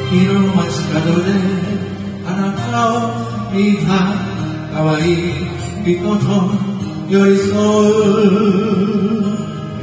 色の街角であなたを見た可愛い人と寄り添う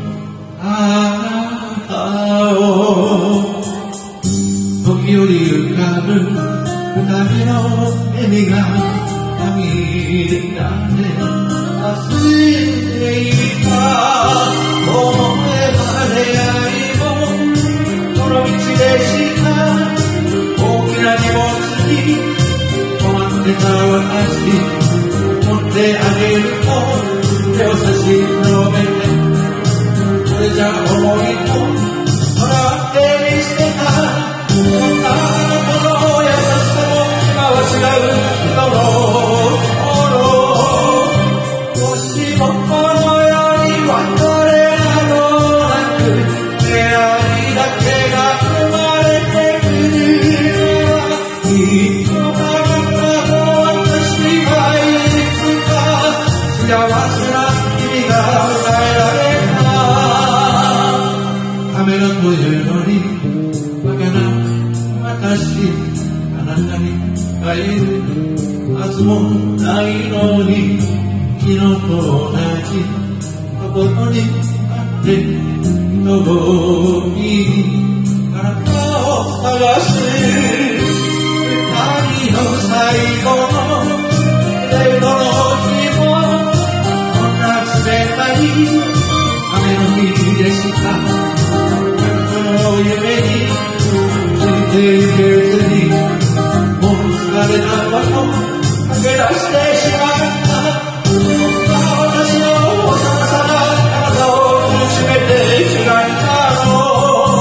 あなたを時折浮かぶ二人の笑みが涙で溢れていた思えば出会いもこの道でした大きな荷物に止まってた私持ってあげると手を差し伸べてこれじゃ思いももらって見捨てたあなたの優しさも今は違う人のもしもこの世に別れなどなく出会いだけが生まれてくるならきっとあなたと私はいつか幸せな日々が迎えられたカメラというのにバカな私あなたに会えるはずもないのに昨日と同じところにあって遠いあなたを探す二人の最後のデートの日もこんな冷たい雨の日でしたこの夢についていけずにもう疲れた場所駆け出してしまった私の幼さがあなたを苦しめてしまったの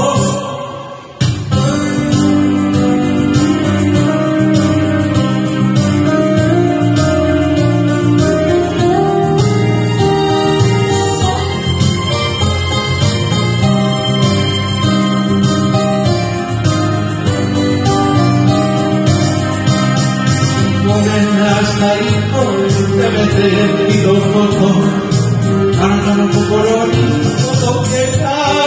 ごめんなさいとせめて一言あなたの心に届けたい